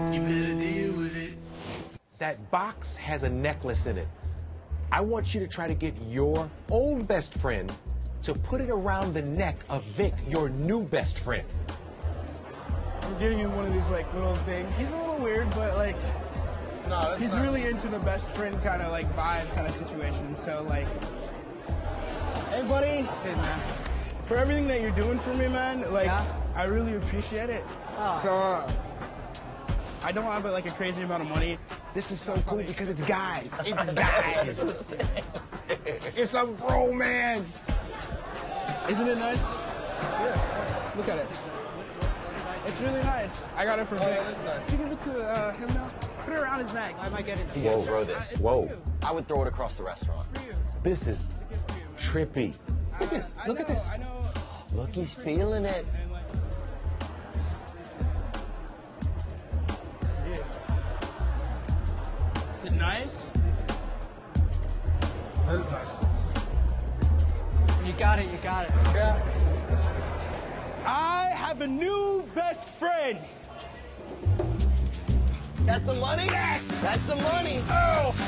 You better deal with it. That box has a necklace in it. I want you to try to get your old best friend to put it around the neck of Vic, your new best friend. I'm getting him one of these like little things. He's a little weird, but like, No, he's really into the best friend kind of like vibe kind of situation. So like, hey buddy, hey man, for everything that you're doing for me, man, like I really appreciate it. So I don't have like a crazy amount of money. This is so cool because it's guys. It's guys. It's a bromance. Isn't it nice? Yeah. Look at it. It's really nice. I got it for Vic. That's nice. Can you give it to him now? Put it around his neck. I might get it. He's gonna throw this. Whoa. I would throw it across the restaurant. This is trippy. Look at this. Look at this. I know. Look, he's feeling it. And like, yeah. Is it nice? That is nice. You got it, you got it. Yeah. I have a new best friend. That's the money? Yes! That's the money! Oh!